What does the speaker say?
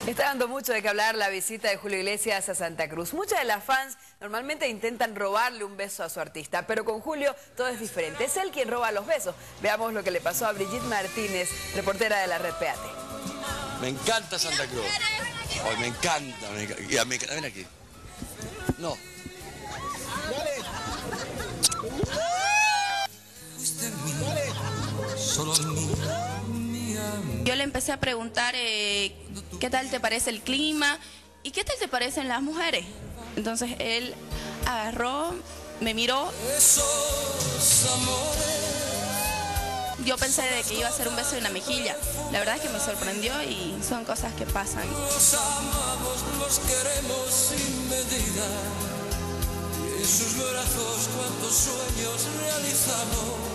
Está dando mucho de qué hablar la visita de Julio Iglesias a Santa Cruz. Muchas de las fans normalmente intentan robarle un beso a su artista, pero con Julio todo es diferente. Es él quien roba los besos. Veamos lo que le pasó a Brigitte Martínez, reportera de la Red Peate. Me encanta Santa Cruz. Hoy me encanta. Ven aquí. No. Yo le empecé a preguntar qué tal te parece el clima y qué tal te parecen las mujeres. Entonces él agarró, me miró. Yo pensé de que iba a ser un beso en la mejilla. La verdad es que me sorprendió y son cosas que pasan. Los amamos, los queremos sin medida. Y en sus brazos cuantos sueños realizamos.